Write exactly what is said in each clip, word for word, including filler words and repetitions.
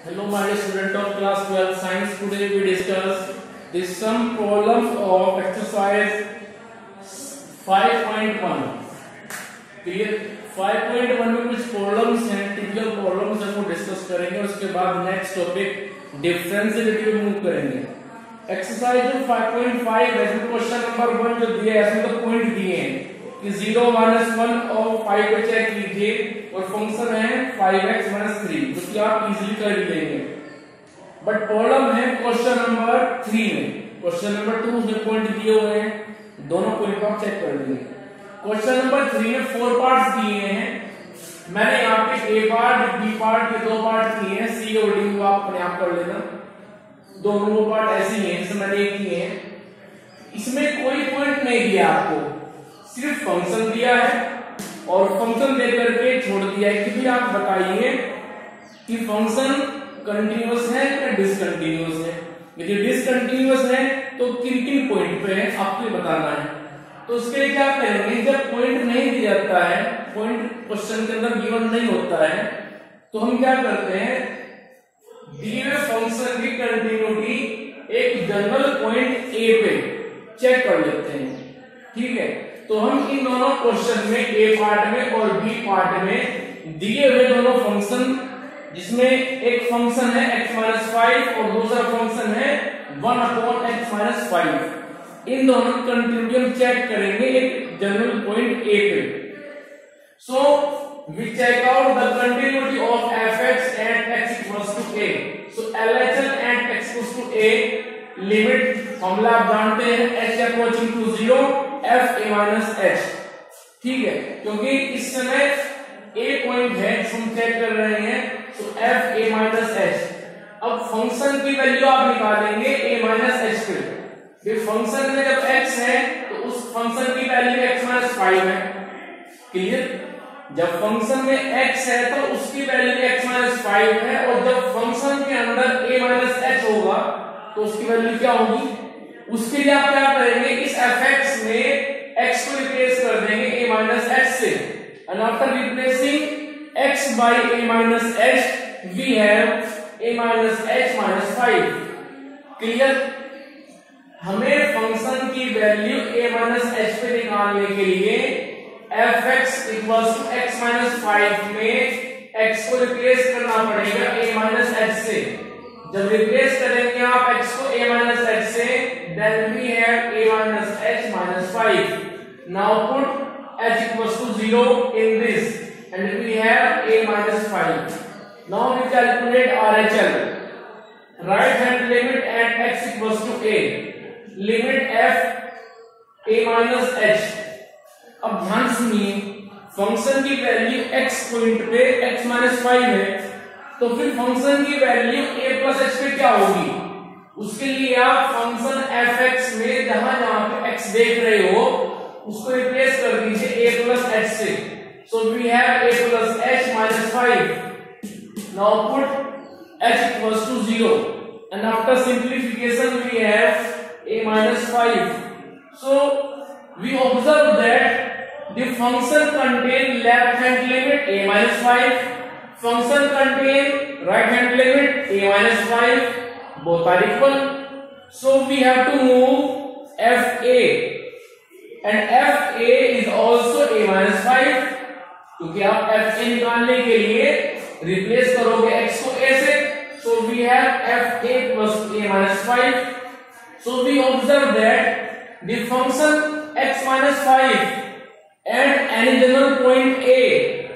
Hello my dear student of class twelve science. Today we discuss the some problems of exercise five point one. Clear? five point one में कुछ problems हैं, typical problems हम discuss करेंगे। उसके बाद next topic differentiability पे move करेंगे। Exercise जो five point five है, इसमें क्वेश्चन नंबर वन जो दिया है इसमें तो पॉइंट दिए हैं कि जीरो माइनस वन और फाइव को चेक कीजिए और फंक्शन है फाइव एक्स माइनस थ्री, जो कि आप इजीली कर ही लेंगे। बट प्रॉब्लम है क्वेश्चन नंबर थ्री में। क्वेश्चन नंबर टू में पॉइंट दिए हुए हैं, दोनों पॉइंट आप चेक कर लेंगे। क्वेश्चन नंबर थ्री में फोर पार्ट्स दिए हैं। मैंने यहाँ पे ए पार्ट बी पार्ट के दो पार्ट किए हैं, सी और डी को आप अपने आप कर लेना। दोनों पार्ट ऐसे ही हैं जैसे मैंने किए हैं। इसमें कोई पॉइंट नहीं दिया आपको, सिर्फ फंक्शन दिया है और फंक्शन दे करके छोड़ दिया है कि भी आप बताइए कि फंक्शन कंटीन्यूअस है या डिसकंटीन्यूअस है। यदि डिसकंटीन्यूअस है तो किन किन पॉइंट पे है आपको बताना है। तो उसके लिए क्या करेंगे, जब पॉइंट नहीं दिया जाता है, पॉइंट क्वेश्चन के अंदर गिवन नहीं होता है, तो हम क्या करते हैं, दिए हुए फंक्शन की कंटिन्यूटी एक जनरल पॉइंट ए पे चेक कर लेते हैं। ठीक है, तो हम इन दोनों क्वेश्चन में ए पार्ट में और बी पार्ट में दिए हुए दोनों फंक्शन, जिसमें एक फंक्शन है x माइनस फाइव और दूसरा फंक्शन है one upon x minus five, इन दोनों कंटिन्यूटी हम चेक करेंगे एक जनरल पॉइंट ए पे। So we check out the continuity of fx and x equals to a। So L H L and x equals to a, limit formula आप जानते हैं, h approaching to zero f a minus h। ठीक है, क्योंकि इस समय a point है हम चेक कर रहे हैं, तो f a माइनस h। अब फंक्शन की वैल्यू आप निकालेंगे a माइनस h पे। फिर फंक्शन में जब x है तो उस फंक्शन की वैल्यू x माइनस फाइव है। क्लियर? जब फंक्शन में x है तो उसकी वैल्यू x माइनस फाइव है, और जब फंक्शन के अंदर a माइनस h होगा तो उसकी वैल्यू क्या होगी। उसके लिए आप क्या करेंगे, इस fx में x को रिप्लेस कर देंगे a माइनस h से, and after replacing x by a minus h we have a minus h minus five. Clear? हमें फंक्शन की वैल्यू a माइनस h पे निकालने के लिए fx equals to x minus five में x को replace करना पड़ेगा a माइनस h से। जब रिप्लेस करेंगे आप x को a माइनस h से, then we have a minus h minus five. Now put h equals to zero in this, and we have a minus five. Now we calculate R H L. Right hand limit at x equals to a. Limit f a minus h. अब ध्यान सुनिए, function की value x point पे x minus five है, तो फिर function की value a plus h पे क्या होगी। उसके लिए आप फंक्शन fx में जहां जहां पे x देख रहे हो उसको रिप्लेस कर दीजिए a प्लस h से। So we have a plus h minus five. Now put h equals to zero, and after simplification we have a minus five. So we observe that the function contain left hand limit a minus five, function contain right hand limit a minus five, both are equal, so we have to move f a, and f a is also a minus five, क्योंकि आप f a निकालने के लिए replace करोगे x को a से, so we have f a plus a minus five. So we observe that the function x minus five at any general point a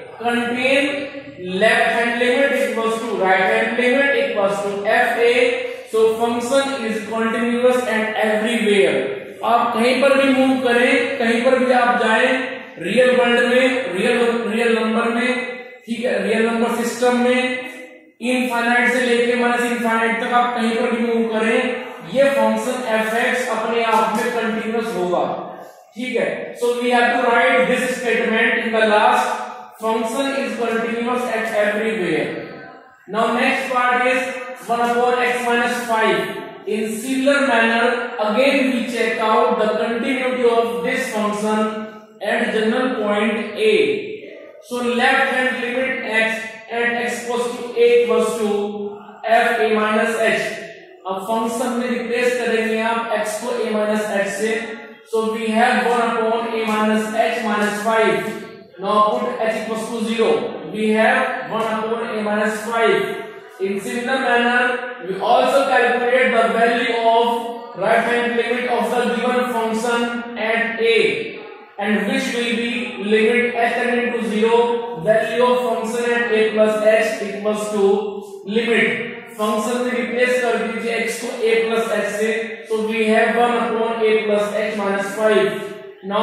contain left hand limit equals to right hand limit equals to f a. So function is continuous and everywhere. आप कहीं पर भी move करें, कहीं पर भी आप जाएं, रियल वर्ल्ड में, रियल रियल नंबर में, ठीक है, रियल नंबर सिस्टम में, इनफाइनाइट से लेके माइनस इनफाइनाइट तक आप कहीं पर भी मूव करें, ये फंक्शन fx अपने आप में कंटिन्यूअस होगा। ठीक है, so we have to write this statement in the last, function is continuous at everywhere. Now next part is one upon x minus five. In similar manner, again we check out the continuity of this function at general point a. So left hand limit x at x equals to a equals to f a minus h. अब function में replace करेंगे आप x को a minus h से, so we have one upon a minus h minus five. Now put h equals to zero, we have one upon a minus five. In similar manner we also calculate the value of right hand limit of the given function at a and which will be limit h tending to zero, value of function at a plus h equals to limit function में replace कर दीजिए x को a plus h से, so we have one upon a plus h minus five. Now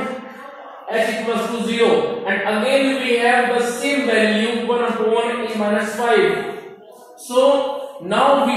put h equals to zero and again we have the same value one upon a minus five. So now we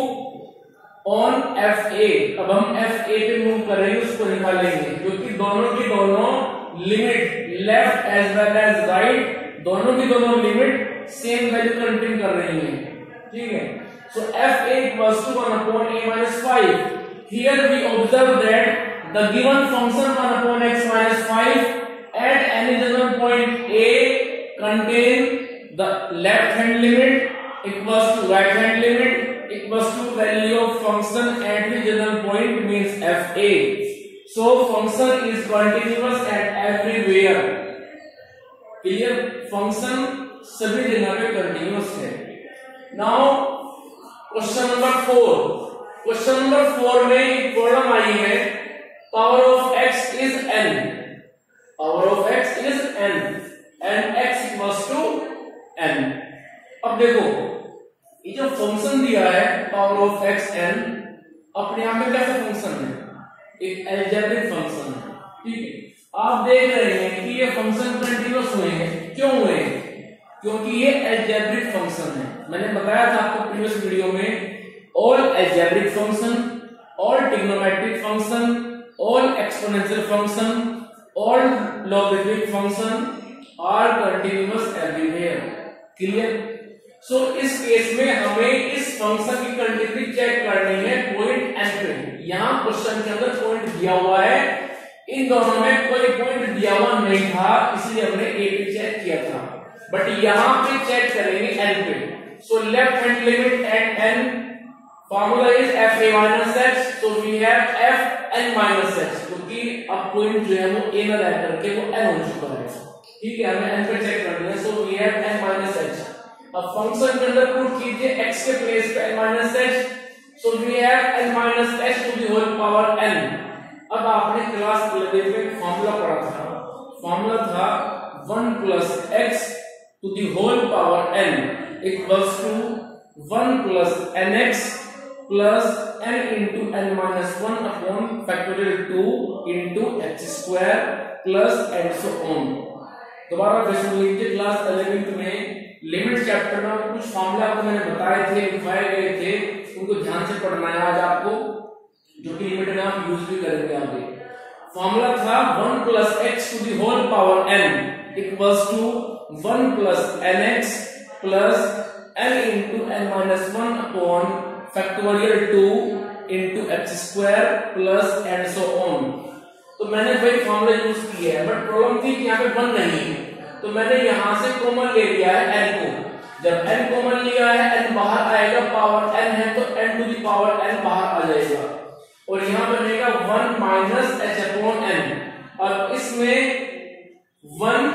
move on f a. अब हम f a पे move करेंगे, उसको निकालेंगे क्योंकि दोनों की दोनों limit left as well as right, दोनों की दोनों लिमिट सेम वैल्यू कंटेन कर रही हैं. ठीक है. So f a equals to one upon a minus five. Here we observe that the given function one upon x minus five at any given point a contain the left hand limit equals to right hand limit equals to value of function at the given point means f a. So function is continuous at everywhere. Clear? Function सभी जगह पे continuous है. Now question number four. Question number four में एक problem आई है, power of x is n. Power of x is n and x equals to n. अब देखो ये जो फंक्शन दिया है पावर ऑफ x n अपने आप में कैसा फंक्शन है? एक अलजेब्रिक फंक्शन है. ठीक है. आप देख रहे हैं कि ये फंक्शन कंटिन्यूअस हुए हैं. क्यों हुए हैं? क्योंकि ये अलजेब्रिक फंक्शन है. मैंने बताया था आपको प्रीवियस वीडियो में, all algebraic function, all trigonometric function, all exponential function, all logarithmic function are continuous everywhere. Clear? So इस केस में हमें इस फंक्शन की कंटिन्यूटी चेक करनी है पॉइंट n पे. यहां क्वेश्चन के अंदर पॉइंट दिया हुआ है, इन दोनों में कोई पॉइंट दिया हुआ नहीं था, इसलिए हमने a पे चेक किया था. बट यहां पे चेक करेंगे n पे. So left hand limit at n, formula is f a minus h, so we have f n minus h, क्योंकि अब पॉइंट जो है वो a में रह करके वो n हो चुका है. ठीक है, हमें n पे चेक करना है. So we have n minus h. अब फंक्शन के अंदर पुट कीजिए x के प्लेस पे n minus h, so we have n minus h to the whole power n. अब आपने क्लास इलेवन में फार्मूला पढ़ा था, फार्मूला था one plus x to the whole power n equals to one plus nx plus n into n minus one upon factorial two into x square plus and so on. दोबारा फिर सुन लीजिए, class eleven में limit chapter में कुछ formula आपको मैंने बताए थे, दिखाए गए थे, उनको ध्यान से पढ़ना है आज आपको, जो कि लिमिट में आप यूज भी करेंगे आगे. फार्मूला था one plus x to the whole power n equals to one plus nx plus n into n minus one upon factorial two into x square plus and so on. तो मैंने वही formula use किया है, but problem थी कि यहाँ पे one नहीं है, तो मैंने यहां से कॉमन ले लिया है n को. जब n कॉमन लिया है, n बाहर आएगा, पावर n है तो n to the power n बाहर आ जाएगा और यहां बनेगा one minus h upon n. और इसमें वन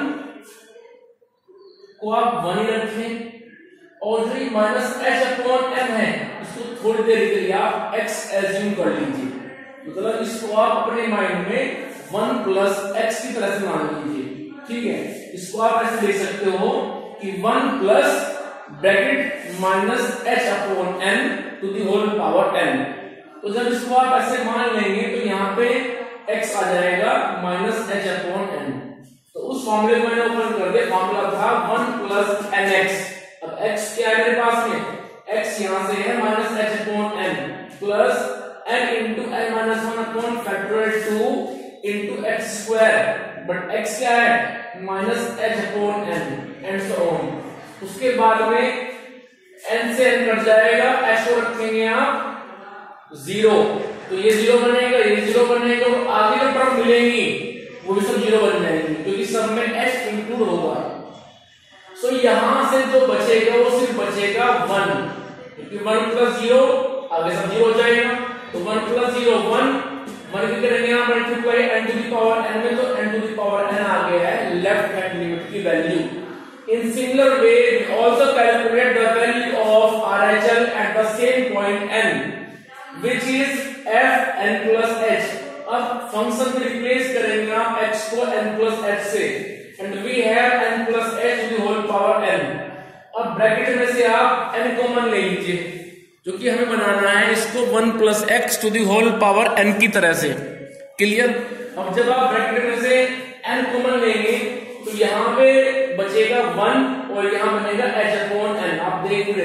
को आप वन ही रखें और जो माइनस h अपॉन n है इसको थोड़ी देर के लिए आप x एज्यूम कर लीजिए. मतलब इसको आप अपने माइंड में वन प्लस x की तरह से मान लीजिए. ठीक है, इसको आप ऐसे देख सकते हो कि one plus bracket minus h upon n to the whole power n. तो जब इसको आप ऐसे मान लेंगे तो यहाँ पे x आ जाएगा माइनस h अपॉन n. तो उस फॉर्मूले को मैंने ओपन कर दिया, फॉर्मूला था वन प्लस nx. अब x क्या है मेरे पास में? x यहाँ से है minus h upon n plus n into n minus one upon factorial two into x square. But x क्या है? Minus h upon n and so on. उसके बाद में n से n कट जाएगा, h को रखेंगे आप जीरो, तो ये जीरो बनेगा, ये जीरो बनेगा और आगे जो टर्म मिलेंगी वो भी सब जीरो बन जाएंगी क्योंकि सब में h इंक्लूड होगा. सो यहां से जो बचेगा वो सिर्फ बचेगा वन. क्योंकि वन प्लस जीरो आगे सब जीरो हो जाएगा, तो one plus zero one, one की करेंगे यहाँ multiply n to the power n में, तो n to the power n आ गया है लेफ्ट हैंड लिमिट की value. In similar way, we also calculate the value of R H L at the same point n, which is f n plus h. अब function में replace करेंगे आप x को n plus h से, and we have n plus h to the whole power n. अब bracket में से आप n कॉमन ले लीजिए, जो कि हमें बनाना है इसको one plus x to the whole power n की तरह से। क्लियर? अब जब आप ब्रैकेट में से n कॉमन लेंगे तो यहाँ पे बचेगा वन और यहाँ बनेगा h अपॉन n, आप देख रहे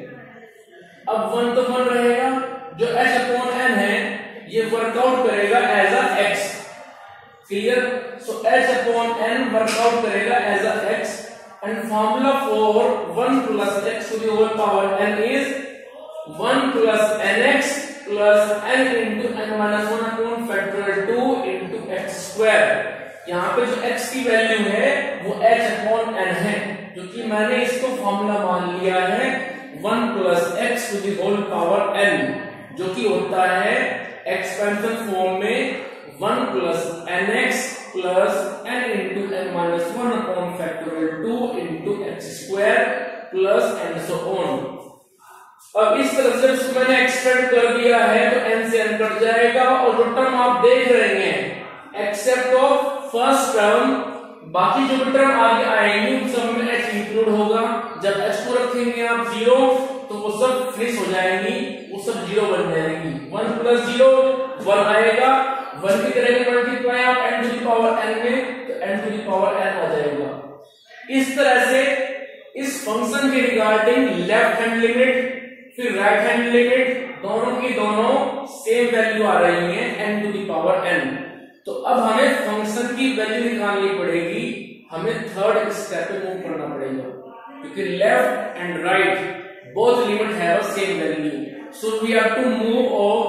हैं। अब वन तो वन रहेगा, जो h अपॉन n है ये वर्कआउट करेगा as a x। Clear? So h upon n work out करेगा as a x, and formula for one plus x to the whole power n is one plus nx plus n into n minus one upon factorial two into x square. यहाँ पे जो x की value है वो h upon n है, जो कि मैंने इसको फॉर्मूला मान लिया है one plus x to the whole power n, जो कि होता है एक्सपेंशन फॉर्म में one plus nx plus n into n minus one upon factorial two into x square plus and so on. अब इस तरह से इसको मैंने एक्सपेंड कर दिया है तो n से n कट जाएगा, और जो टर्म आप देख रहे हैं एक्सेप्ट ऑफ फर्स्ट टर्म, बाकी जो भी टर्म आगे आएंगे उन सब में h इंक्लूड होगा। जब h को रखेंगे आप जीरो तो वो सब फिनिश हो जाएंगी, वो सब जीरो बन जाएंगी। वन प्लस जीरो वन आएगा, वन की करेंगे मल्टीप्लाई आप n to the power n में, तो n to the power n आ जाएगा। इस तरह से इस फंक्शन के रिगार्डिंग लेफ्ट हैंड लिमिट फिर राइट हैंड लिमिट दोनों की दोनों सेम वैल्यू आ रही है n to the power n। तो अब हमें फंक्शन की वैल्यू निकालनी पड़ेगी, हमें थर्ड स्टेप पे मूव करना पड़ेगा, क्योंकि left and right both limit have a same value, so we have to move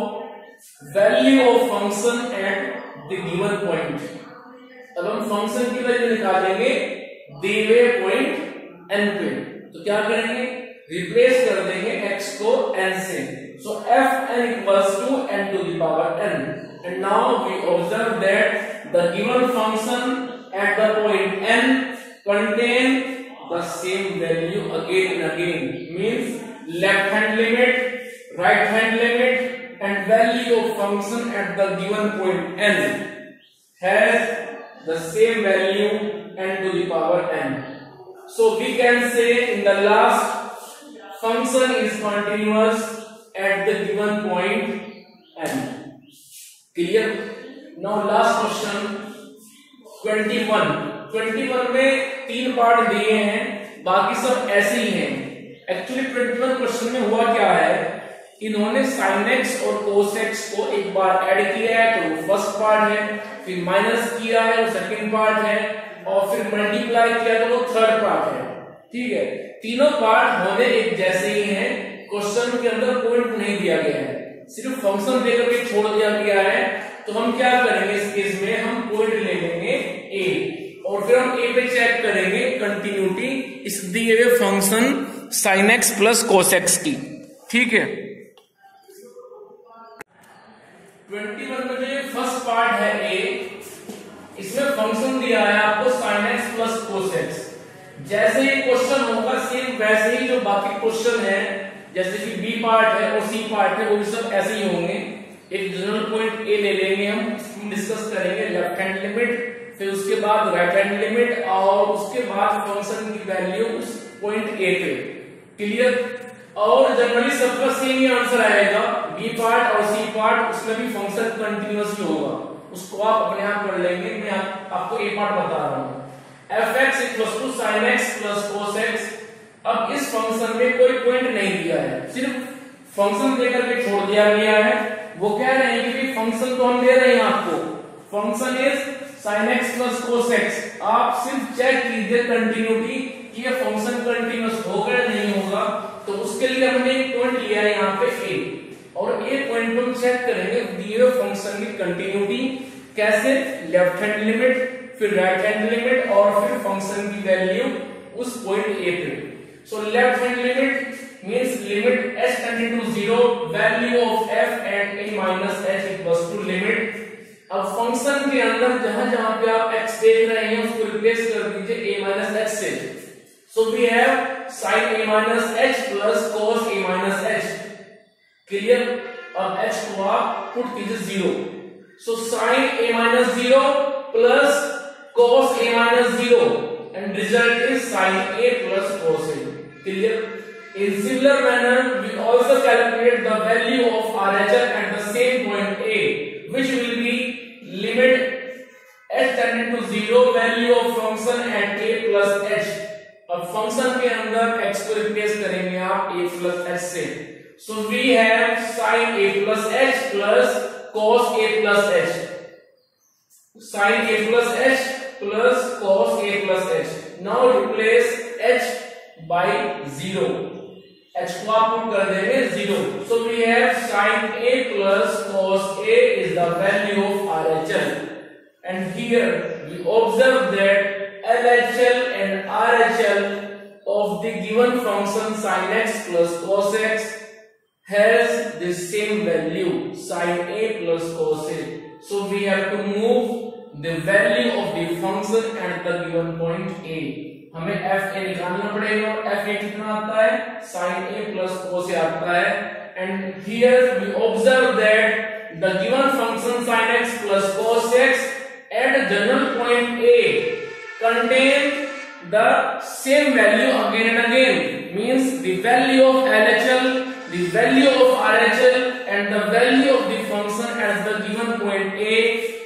of value of function at the given point. अब हम फंक्शन की वैल्यू निकालेंगे दिए हुए पॉइंट n पे, तो क्या करेंगे, रिप्लेस कर देंगे x को n से, so fn equals to n to the power n, and now we observe that the given function at the point n contain the same value again and again, means left hand limit, right hand limit and value of function at the given point n has the same value n to the power n. So we can say in the last function is continuous at the given point n. Clear? Now last question twenty-one. twenty-one में तीन part दिए हैं, बाकी सब ऐसे ही हैं। Actually twenty-one question में हुआ क्या है, इन्होंने sin x और cos x को एक बार ऐड किया है तो वो फर्स्ट पार्ट है, फिर माइनस किया है वो सेकंड पार्ट है, और फिर मल्टीप्लाई किया तो वो थर्ड पार्ट है। ठीक है, तीनों पार्ट होने एक जैसे ही हैं, क्वेश्चन के अंदर पॉइंट नहीं दिया गया है, सिर्फ फंक्शन देकर के छोड़ दिया गया है। तो हम क्या करेंगे इस केस में, हम पॉइंट ले लेंगे a और फिर हम a पे चेक करेंगे कंटिन्यूटी इस दिए हुए function sin x plus cos x की। ठीक है, इक्कीस में जो फर्स्ट पार्ट है a, इसमें फंक्शन दिया है आपको sin x plus cos x। जैसे ही क्वेश्चन होगा सेम वैसे ही जो बाकी क्वेश्चन है, जैसे कि बी पार्ट है और सी पार्ट है, वो भी सब ऐसे ही होंगे। एक जनरल पॉइंट ए ले लेंगे, हम डिस्कस करेंगे लेफ्ट हैंड लिमिट, फिर उसके बाद राइट हैंड लिमिट, और उसके बाद फंक्शन की वैल्यू उस पॉइंट ए पे। क्लियर? और जनरली सबका सेम ही आंसर आएगा, बी पार्ट और सी पार्ट, उसमें भी फंक्शन कंटिन्यूअस ही होगा, उसको आप अपने आप कर लेंगे। मैं आप, आपको ए पार्ट बता रहा हूँ, f x equals to sine x plus cos x. अब इस फंक्शन में कोई पॉइंट नहीं दिया है, सिर्फ फंक्शन देकर के छोड़ दिया गया है। वो कह रहे हैं कि फंक्शन तो हम दे रहे हैं आपको, function is sin x plus cos x। आप सिर्फ चेक कीजिए कंटिन्यूटी कि ये फंक्शन कंटिन्यूअस होगा या नहीं होगा। तो उसके लिए हमने एक पॉइंट लिया है यहाँ पे a, और a पॉइंट पर हम चेक करेंगे दिए हुए फंक्शन की कंटिन्यूटी कैसे, लेफ्ट हैंड लिमिट फिर राइट हैंड लिमिट और फिर फंक्शन की वैल्यू उस पॉइंट a पे। So left hand limit means limit h tending to zero, value of f at a minus h equals to limit. अब function के अंदर जहां जहां पे आप x देख रहे हैं उसको रिप्लेस कर दीजिए a minus h से. So we have sin a minus h plus cos a minus h. Clear? अब h को आप पुट कीजिए zero. So sin a minus zero plus cos a minus zero and result is sin a plus cos a. Clear? In similar manner, we also calculate the value of R H L at the same point A, which will be limit h tending to zero, value of function at a plus h. अब function के अंदर x को replace करेंगे आप a plus h से. So we have sin a plus h plus cos a plus h. Sin a plus h plus cos a plus h. Now replace h by zero. h को आप put कर देंगे zero. So we have sin a plus cos a is the value of R H L. And here we observe that L H L and R H L of the given function sin x plus cos x has the same value, sin a plus cos a. So we have to move the value of the function at the given point A. हमें f a निकालना पड़ेगा और f a कितना आता है, sin a plus cos a आता है. And here we observe that the given function sin x plus cos x at general point A contain the same value again and again, means the value of L H L, the value of R H L and the value of the function at the given point A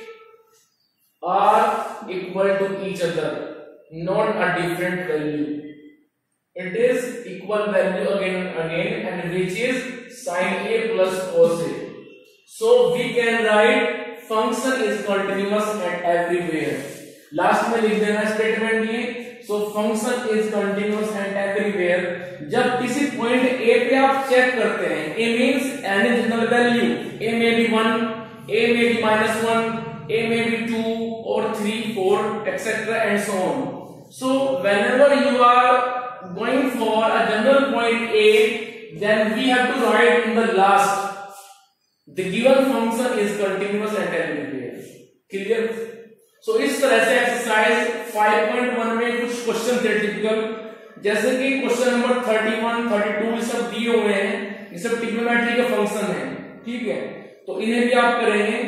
are equal to each other, not a different value. It is equal value again and again, and which is sin a plus cos a. So we can write function is continuous at everywhere. Last में लिख देना statement ये. So function is continuous at everywhere. जब किसी point a पे आप check करते हैं, a means any general value, a may be one, a may be minus one, a may be two और three, four etcetera and so on. So whenever you are going for a general point a, then we have to write in the last the given function is continuous at everywhere. Clear? So so, इस तरह से exercise five point one में कुछ question थे typical, जैसे कि question number thirty one, thirty two ये सब दिए हुए हैं. ये सब ट्रिग्नोमेट्री का फंक्शन है. ठीक है, तो इन्हें भी आप करेंगे.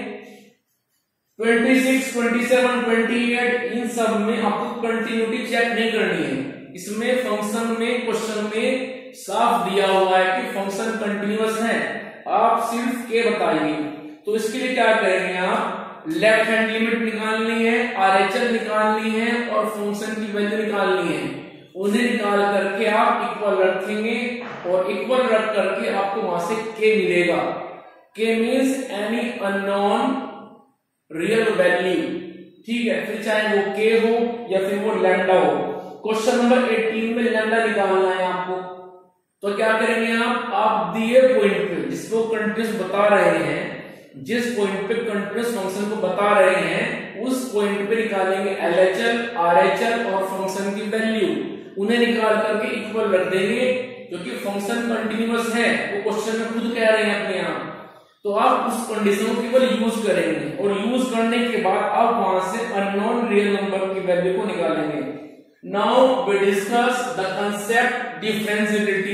Twenty six, twenty seven, twenty eight इन सब में आपको कंटिन्यूटी चेक नहीं करनी है. इसमें फंक्शन में क्वेश्चन में साफ दिया हुआ है कि फंक्शन कंटिन्यूअस है, आप सिर्फ ए बताइए. तो इसके लिए क्या करेंगे, आप लेफ्ट हैंड लिमिट निकालनी है, आरएचएल निकालनी है और फंक्शन की वैल्यू निकालनी है. उन्हें निकाल करके आप इक्वल रखेंगे और इक्वल रख करके आपको वहां से के मिलेगा. K means any unknown real value. ठीक है, फिर चाहे वो के हो या फिर वो लैम्डा हो. क्वेश्चन नंबर एटीन में लैम्डा निकालना है आपको. तो क्या करेंगे आप आप दिए पॉइंट पे जिसको कंटिन्यूअस बता रहे हैं, जिस पॉइंट पे कंटिन्यूअस फंक्शन को बता रहे हैं उस पॉइंट पे निकालेंगे एलएचएल, आरएचएल और फंक्शन की वैल्यू. उन्हें निकाल करके इक्वल रख देंगे क्योंकि फंक्शन कंटिन्यूअस है, वो क्वेश्चन में खुद कह रहे हैं अपने आप. तो आप उस कंडीशन को केवल यूज करेंगे और यूज करने के बाद आप वहां से अननोन रियल नंबर की वैल्यू को निकालेंगे. Now we discuss the concept differentiability.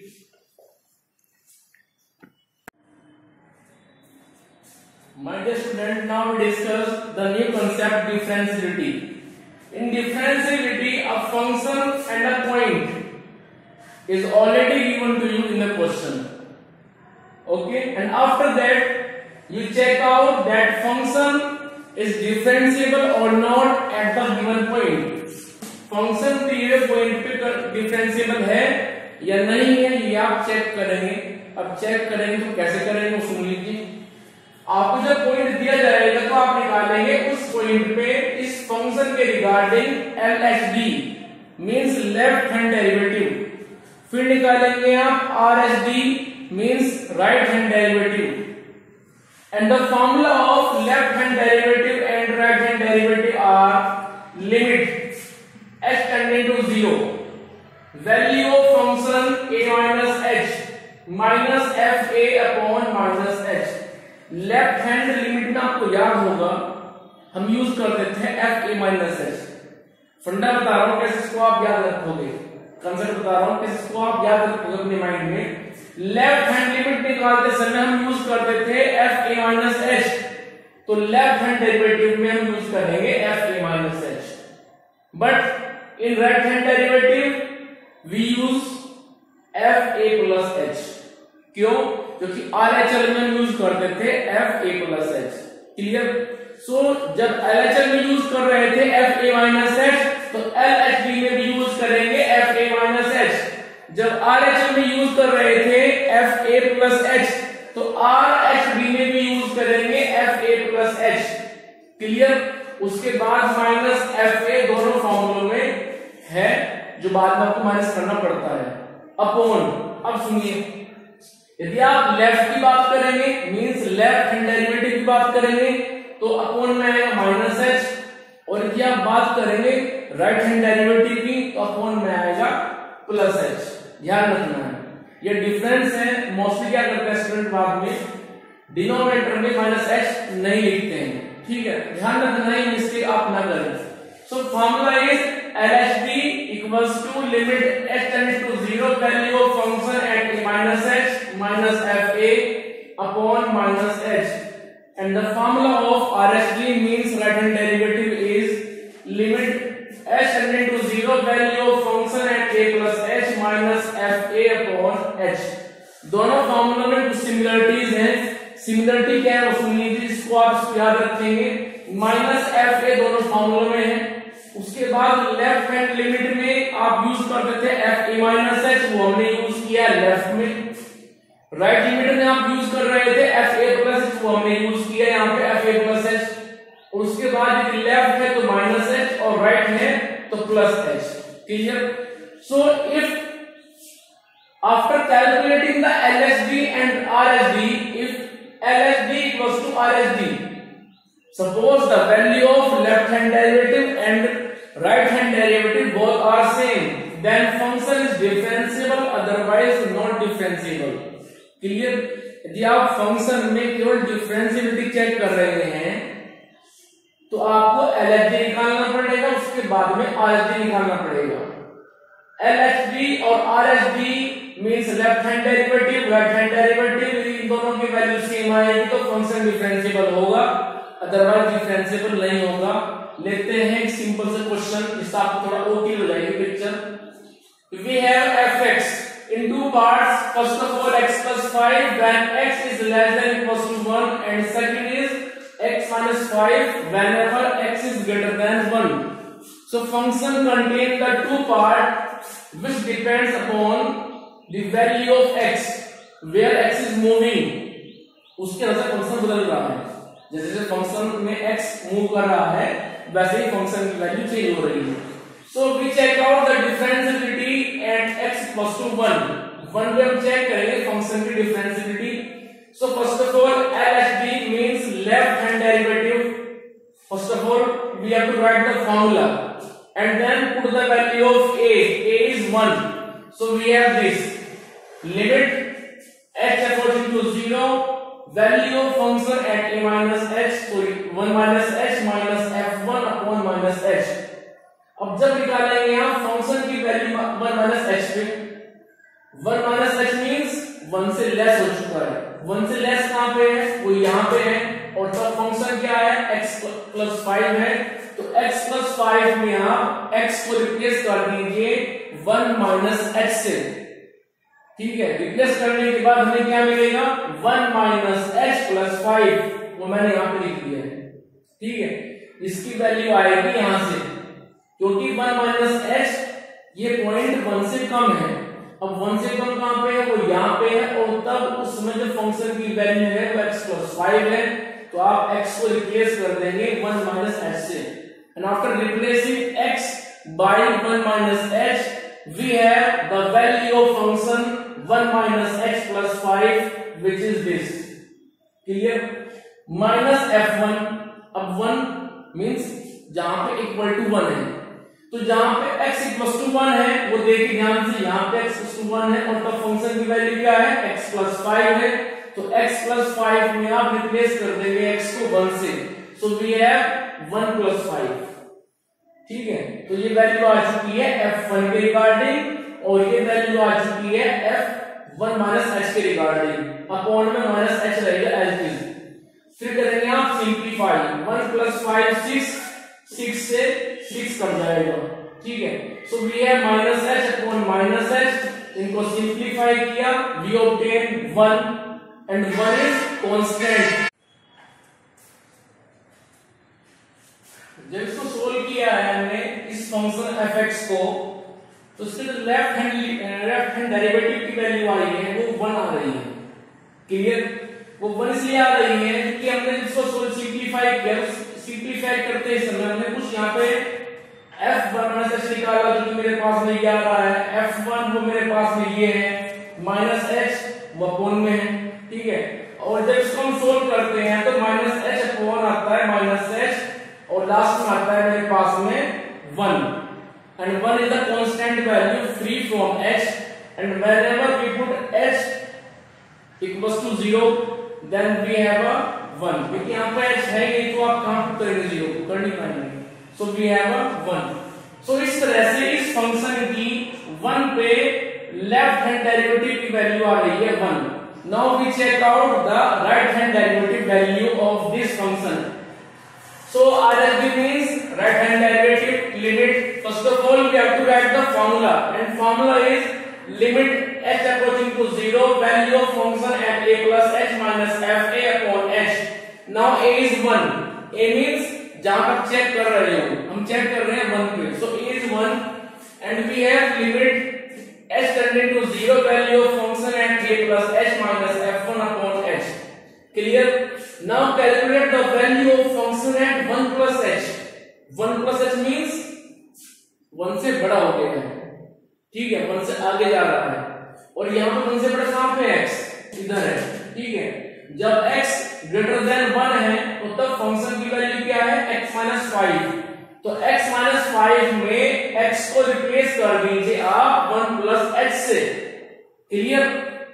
My dear student, now we discuss the new concept differentiability. In differentiability, a function and a point is already given to you in the question. Okay, and after that you check out that function is differentiable or not at the given point. Function दिए point पे differentiable है या नहीं है ये आप check करेंगे. अब चेक करेंगे तो कैसे करेंगे वो सुन लीजिए. आपको जब पॉइंट दिया जाएगा तो आप निकालेंगे उस पॉइंट पे इस फंक्शन के regarding L H D means left hand derivative. फिर निकालेंगे आप R H D means right hand derivative. And the formula of left hand derivative and right hand derivative are limit h tending to zero, value of function function a minus h minus f a upon minus h. Left hand limit में आपको याद होगा हम use करते थे f a minus H. फंडा बता रहा हूं कैसे इसको आप याद रखोगे, कंसेप्ट बता रहा हूं कैसे इसको आप याद रखोगे अपने माइंड में। लेफ्ट हैंड लिमिट निकालते समय हम यूज करते थे एफ ए माइनस एच, तो लेफ्ट हैंड डेरिवेटिव में हम यूज करेंगे f a minus h, but in right hand derivative we use f a plus h. क्यों? क्योंकि आरएचएल में हम यूज करते थे f a plus h. Clear? So so, जब एलएचएल में यूज कर रहे थे एफ ए माइनस एच, तो एलएचबी में भी यूज करेंगे एफ ए माइनस एच। जब आरएचएल में यूज कर रहे थे एफ ए प्लस एच, तो आरएचबी में भी यूज करेंगे f a plus h. Clear? उसके बाद माइनस एफ ए दोनों फॉर्मूलों में है, जो बाद में आपको माइनस करना पड़ता है, अपॉन। अब सुनिए, यदि आप लेफ्ट की बात करेंगे मींस लेफ्ट हैंड डेरिवेटिव की बात करेंगे तो अपॉन में आएगा माइनस एच, और यदि आप बात करेंगे राइट हैंड डेरिवेटिव की तो अपॉन में आएगा प्लस एच। ध्यान रखना है, ये डिफरेंस है। मोस्टली क्या करते हैं स्टूडेंट बाद में डिनोमिनेटर में माइनस एच नहीं लिखते हैं, ठीक है? ध्यान रखना है, मिस्टेक आप ना करें। So formula is LHD equals to limit h tends to zero value of function at minus h minus f a upon minus h, and the formula of R H D means right hand derivative is limit h tending to zero value of function at a plus h minus f a upon h। दोनों formula में कुछ similarities हैं। Similarity क्या है वो सुन लीजिए, इसको आप याद रखेंगे। माइनस एफ ए दोनों फॉर्मूलों में है। उसके बाद लेफ्ट हैंड लिमिट में आप यूज करते थे एफ ए माइनस एच, वो हमने यूज किया लेफ्ट में। राइट लिमिट में आप यूज कर रहे थे एफ ए प्लस एच, वो हमने यूज किया यहाँ पे एफ ए प्लस एच। और उसके बाद यदि लेफ्ट है तो माइनस एच और राइट है तो plus h. Clear? So if after calculating the LHD and RHD, if LHD equals to RHD, suppose the value of left hand derivative and right hand derivative both are same, then function is differentiable, otherwise not differentiable. Clear? यदि आप function में केवल differentiability check कर रहे हैं तो आपको LHD निकालना पड़ेगा, उसके बाद में आरएचडी निकालना पड़ेगा। एलएचडी और RHD means left hand derivative right hand derivative, इन दोनों की वैल्यू सेम आएगी तो फंक्शन डिफरेंशिएबल होगा, अदरवाइज डिफरेंशिएबल नहीं होगा। लेते हैं एक सिंपल सा क्वेश्चन, इससे आपको थोड़ा और क्लियर हो जाएगी picture. We have f in two parts. First of all, x plus five when x is less than equals to one, and second is x minus five whenever x is greater than one. So function contains the two part which depends upon the value of x, where x is moving. उसके अनुसार function बदल रहा है, जैसे जैसे function में x move कर रहा है वैसे ही फंक्शन की वैल्यू चेंज हो रही है। So we check out the differentiability at x equals to one. One पे हम चेक करेंगे फंक्शन की differentiability. So first of all, L H D means left hand derivative. First of all, we have to write the formula and then put the value of a. A is one. So we have this limit h approaching to zero, value of function at a minus h, so one minus h minus f one upon minus h। अब जब निकालेंगे यहाँ function की value one minus h पे, one minus h means one से less हो चुका है। वन से लेस कहाँ पे है? वो यहाँ पे है। और तब फंक्शन क्या है? x प्लस फाइव है, तो x प्लस फाइव में आप x को रिप्लेस कर दीजिए वन माइनस एच से। ठीक है, रिप्लेस करने के बाद हमें क्या मिलेगा? One minus h plus five, वो मैंने यहाँ पे लिख दिया है। ठीक है, इसकी वैल्यू आएगी यहां से, क्योंकि वन माइनस एच ये पॉइंट वन से कम है। अब वन से कम कहां पे है? वो यहाँ पे है। और तब उसमें जो फंक्शन की वैल्यू है वो x प्लस फाइव है, तो आप x को रिप्लेस कर देंगे वन माइनस एच से। And after replacing x by one minus h we have the value of function one minus h plus five which is this. Clear? Minus f one. अब one means जहां पे equal to one है, तो जहां पे x equal to one है वो देखिए ध्यान से, यहाँ पे x इक्वल टू वन है और तब फंक्शन की वैल्यू क्या है, x प्लस फाइव है। तो x प्लस फाइव में आप रिप्लेस कर देंगे x को वन से, so we have one plus five. ठीक है, तो ये वैल्यू आ चुकी है एफ वन के रिगार्डिंग और ये वैल्यू आ चुकी है एफ वन माइनस एच के रिगार्डिंग। अपॉन में माइनस एच रहेगा एज इट इज। फिर करेंगे आप simplify, one plus five six, six से सिक्स कट जाएगा। ठीक है, so we have minus h upon minus h, इनको सिंप्लीफाई किया, we obtain one and one is constant. जब इसको सोल्व किया है हमने इस फंक्शन एफ को, तो इसके जो left hand left hand derivative की वैल्यू आई है वो वन आ रही है। क्लियर, वो वन इसलिए आ रही है क्योंकि हमने इसको सिंप्लीफाई किया। सिंप्लीफाई करते समय हमने कुछ यहाँ पे एफ वन माइनस एच निकाला जो कि मेरे पास में ये आ रहा है, एफ वन वो मेरे पास में ये है, माइनस एच वो अपॉन में है। ठीक है, और जब इसको हम सोल्व करते हैं तो माइनस एच अपॉन आता है माइनस एच और लास्ट में आता है मेरे पास में one, and one is the constant value free from h, and whenever we put h equals to zero then we have a one, क्योंकि यहाँ पे h है ये तो आप कहाँ पुट करेंगे, जीरो कर नहीं पाएंगे, so we have a one। so इस तरह से इस फंक्शन की वन पे लेफ्ट हैंड डेरिवेटिव की वैल्यू आ रही है one. now we check out the right hand derivative value of this function। So R H D means right hand derivative limit. First of all, we have to write the formula, and formula is limit h approaching to zero, value of function at a plus h minus f a upon h. Now a is one. A means जहाँ पर check कर रहे हो, हम check कर रहे हैं one पे, so a is one, and we have limit h tending to zero, value of function at a plus h minus f one upon h. Clear? Now calculate the value of function at one plus h. one plus h means one से बड़ा हो गया है। ठीक है, one से आगे जा रहा है और यहाँ पे वन से बड़ा कहाँ पे x, इधर है। ठीक है, जब x ग्रेटर देन वन है तो तब फंक्शन की वैल्यू क्या है, x माइनस फाइव। तो x माइनस फाइव में x को रिप्लेस कर दीजिए आप वन प्लस h से। क्लियर,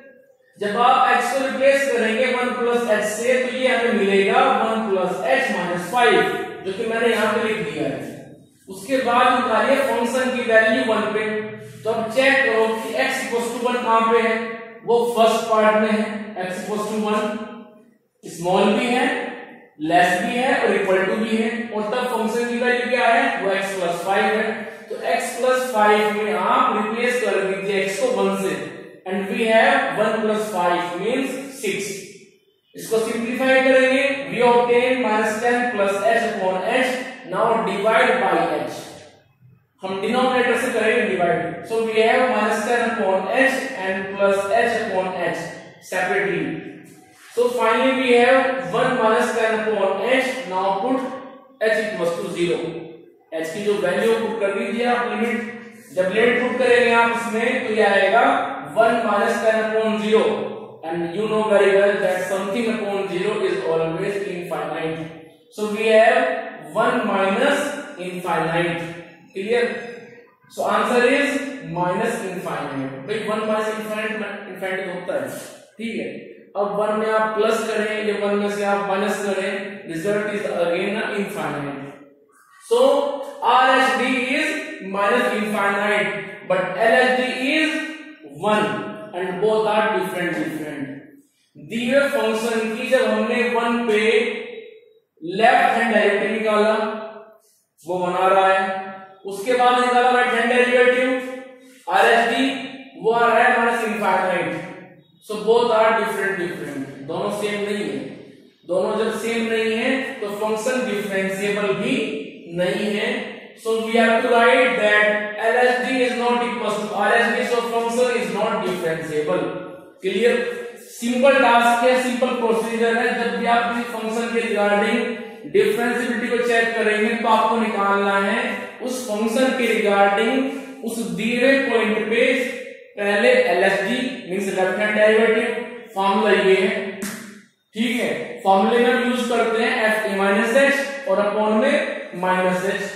जब आप x को रिप्लेस करेंगे वन प्लस h से तो ये हमें मिलेगा one plus h minus five, जो कि मैंने यहाँ पे लिख दिया है। उसके बाद निकालिए फंक्शन की वैल्यू वन पे, तो अब चेक करो कि x इक्वल टू वन कहाँ पे है, वो फर्स्ट पार्ट में है। x equal to one small भी है, लेस भी है और इक्वल टू भी है, और तब फंक्शन की वैल्यू क्या है, वो x प्लस फाइव है। तो x प्लस फाइव में आप रिप्लेस कर दीजिए x को वन से, and we have one plus five means six। इसको सिंप्लीफाई करेंगे, we obtain minus ten plus h upon h। now divide by h, हम डिनोमिनेटर से करेंगे divide, so we have minus ten upon h and plus h upon h separately। so finally we have one minus ten upon h। now put h equals to zero। h की जो value put कर दीजिए आप, limit जब limit put करेंगे आप इसमें तो ये आएगा one minus ten upon zero, and you know very well that something upon zero is always infinite, so we have one minus infinite। clear? so answer is minus infinite। भाई one minus infinite infinite होता है। ठीक है, अब one में आप plus करें या वन में से आप माइनस करें, result is again infinite। so R H D is minus infinite but L H D is one, and both are different different। दिए फंक्शन की जब हमने वन पे लेफ्ट हैंड डेरिवेटिव निकाला वो बना रहा है, उसके बाद निकाला right hand derivative R H D वो आ रहा है minus infinite. So both are different different, दोनों सेम नहीं है। दोनों जब सेम नहीं है तो फंक्शन डिफरेंशिएबल भी नहीं है। So we have to write that L H D is not equal to R H D, so function is not differentiable। Clear? Simple task है, सिंपल प्रोसीजर है। जब भी आप किसी फंक्शन के रिगार्डिंग डिफरेंशिएबिलिटी को चेक करेंगे तो आपको निकालना है उस फंक्शन के रिगार्डिंग उस दिए हुए पॉइंट पे पहले L H D मींस लेफ्ट हैंड डेरिवेटिव फॉर्मूला ये है। ठीक है, फॉर्मूले में यूज करते हैं एफ ए माइनस एच और अपॉन में माइनस एच।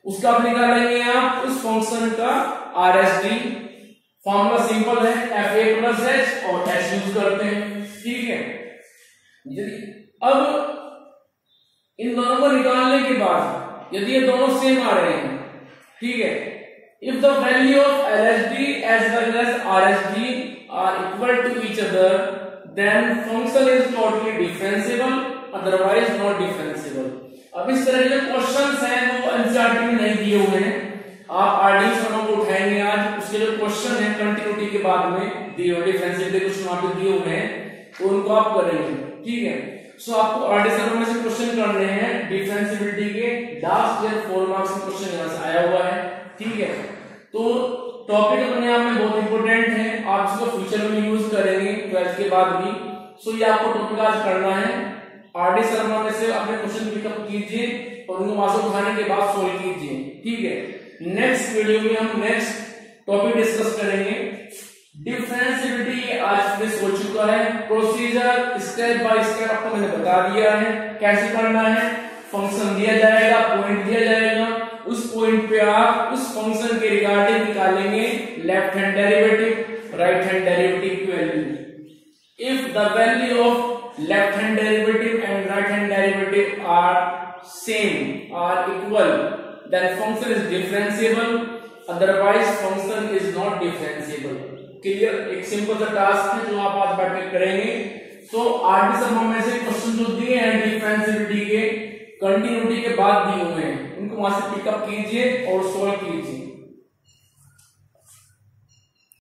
उसका आप निकालेंगे आप उस फंक्शन का R S D. Formula simple है, एफ ए प्लस एच और एच यूज करते हैं, ठीक है। यदि अब इन दोनों को निकालने के बाद यदि ये दोनों सेम आ रहे हैं, ठीक है, if the value of L S D as well as R S D are equal to each other then function is totally differentiable, otherwise not differentiable. अब इस तरह के क्वेश्चंस हैं वो एनसीईआरटी में नहीं दिए हुए हैं, आप आरडी शर्मा को उठाएंगे आज, उसके जो क्वेश्चन है कंटिन्यूटी के बाद में दिए हुए डिफरेंशिएबिलिटी क्वेश्चन वहां पे दिए हुए हैं, तो उनको आप करेंगे, ठीक है। सो आपको आरडी शर्मा में से क्वेश्चन करने हैं डिफरेंशिएबिलिटी के, लास्ट ईयर फोर मार्क्स में क्वेश्चन यहां से आया हुआ है, ठीक है। तो टॉपिक अपने आप में बहुत इंपॉर्टेंट है, आप इसको फ्यूचर में यूज करेंगे ट्वेल्थ के बाद भी। सो ये आपको टॉपिक आज करना है, आरडी शर्मा में से अपने क्वेश्चन पिकअप कीजिए और उनको वहां से उठाने के बाद सोल्व कीजिए, ठीक है। नेक्स्ट वीडियो में हम नेक्स्ट टॉपिक डिस्कस करेंगे डिफरेंशिएबिलिटी। आज फिनिश हो चुका है, प्रोसीजर स्टेप बाय स्टेप आपको मैंने बता दिया है कैसे करना है। फंक्शन दिया जाएगा, पॉइंट दिया जाएगा, उस पॉइंट पे आप उस फंक्शन के रिगार्डिंग निकालेंगे left hand derivative, right hand derivative की value. If the value of left hand derivative and right hand derivative are same, are equal, then function is differentiable, otherwise function is not differentiable। Clear, एक simple सा task है जो आप आज बैठ के करेंगे। तो आरडी शर्मा में से क्वेश्चन जो दिए हैं डिफरेंशिएबिलिटी के कंटिन्यूटी के बाद दिए हुए हैं, उनको वहां से पिकअप कीजिए और सोल्व कीजिए।